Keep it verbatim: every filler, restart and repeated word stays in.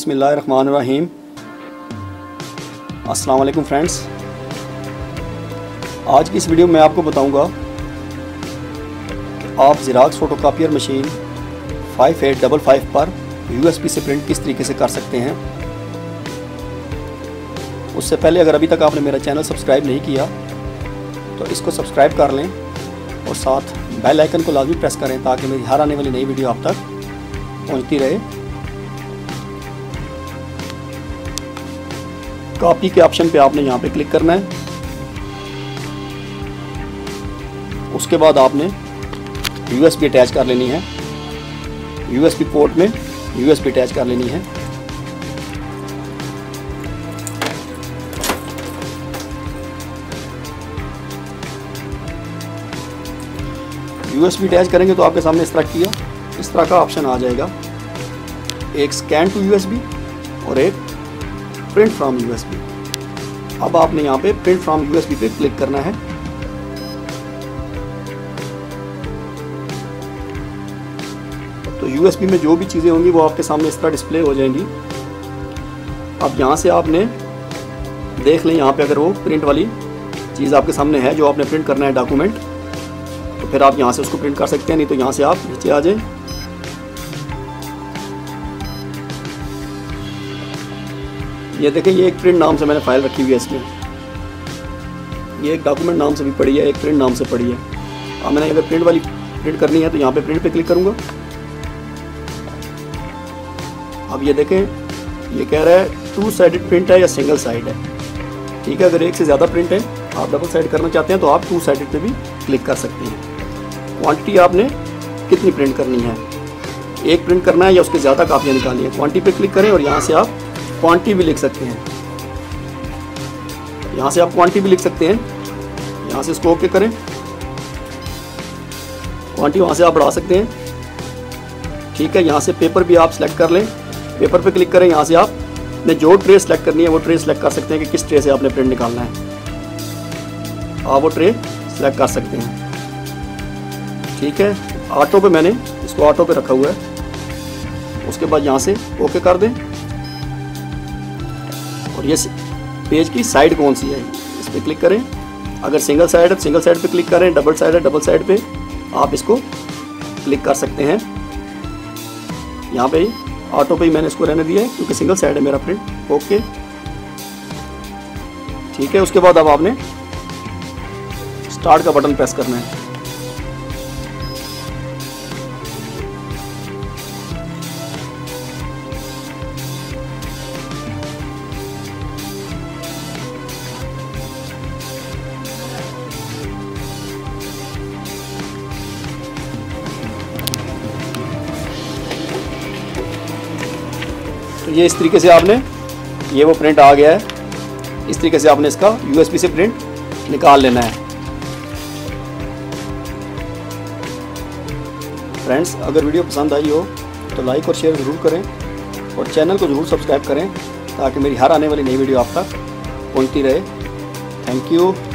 बिस्मिल्लाहिर्रहमानिर्रहीम। अस्सलाम वालेकुम फ्रेंड्स। आज की इस वीडियो में मैं आपको बताऊंगा कि आप Xerox photocopier machine five eight five five पर यूएसबी से प्रिंट किस तरीके से कर सकते हैं। उससे पहले अगर अभी तक आपने मेरा चैनल सब्सक्राइब नहीं किया तो इसको सब्सक्राइब कर लें और साथ बेल आइकन को लाजमी प्रेस करें ताकि मेरी हर आने वाली नई वीडियो आप तक पहुंचती रहे। कॉपी के ऑप्शन पे आपने यहाँ पे क्लिक करना है। उसके बाद आपने यूएसबी अटैच कर लेनी है। यूएसबी पोर्ट में यूएसबी अटैच कर लेनी है। यूएसबी अटैच करेंगे तो आपके सामने इस तरह किया इस तरह का ऑप्शन आ जाएगा, एक स्कैन टू यूएसबी और एक प्रिंट फ्रॉम यूएसबी। अब आपने यहाँ पे प्रिंट फ्रॉम यूएसबी पे क्लिक करना है। तो यूएसबी में जो भी चीज़ें होंगी वो आपके सामने इस तरह डिस्प्ले हो जाएंगी। अब यहाँ से आपने देख लें, यहाँ पे अगर वो प्रिंट वाली चीज़ आपके सामने है जो आपने प्रिंट करना है डॉक्यूमेंट, तो फिर आप यहाँ से उसको प्रिंट कर सकते हैं, नहीं तो यहाँ से आप नीचे आ जाएं। ये देखें, ये एक प्रिंट नाम से मैंने फाइल रखी हुई है इसमें। ये एक डॉक्यूमेंट नाम से भी पड़ी है, एक प्रिंट नाम से पड़ी है। अब मैंने अगर प्रिंट वाली प्रिंट करनी है तो यहाँ पे प्रिंट पे क्लिक करूँगा। अब ये देखें, ये कह रहा है टू साइडेड प्रिंट है या सिंगल साइड है। ठीक है, अगर एक से ज़्यादा प्रिंट है, आप डबल साइड करना चाहते हैं तो आप टू साइडेड पे भी क्लिक कर सकते हैं। क्वांटिटी आपने कितनी प्रिंट करनी है, एक प्रिंट करना है या उसके ज़्यादा कापियाँ निकालनी है, क्वांटिटी पे क्लिक करें और यहाँ से आप क्वांटिटी भी लिख सकते हैं। यहाँ से आप क्वांटिटी भी लिख सकते हैं। यहाँ से इसको ओके करें, क्वांटिटी वहाँ से आप बढ़ा सकते हैं। ठीक है, यहाँ से पेपर भी आप सेलेक्ट कर लें, पेपर पे क्लिक करें। यहाँ से आप ने जो ट्रे सेलेक्ट करनी है वो ट्रे सेलेक्ट कर सकते हैं कि किस ट्रे से आपने प्रिंट निकालना है। आप वो ट्रे सेलेक्ट कर सकते हैं। ठीक है, ऑटो पे मैंने इसको ऑटो पे रखा हुआ है। उसके बाद यहाँ से ओके कर दें और ये पेज की साइड कौन सी है इस पर क्लिक करें। अगर सिंगल साइड है सिंगल साइड पे क्लिक करें, डबल साइड है डबल साइड पे आप इसको क्लिक कर सकते हैं। यहाँ पे ऑटो पे ही मैंने इसको रहने दिया है क्योंकि सिंगल साइड है मेरा प्रिंट। ओके, ठीक है। उसके बाद अब आपने स्टार्ट का बटन प्रेस करना है। तो ये इस तरीके से आपने, ये वो प्रिंट आ गया है। इस तरीके से आपने इसका यूएसबी से प्रिंट निकाल लेना है। फ्रेंड्स, अगर वीडियो पसंद आई हो तो लाइक और शेयर ज़रूर करें और चैनल को ज़रूर सब्सक्राइब करें ताकि मेरी हर आने वाली नई वीडियो आप तक पहुंचती रहे। Thank you.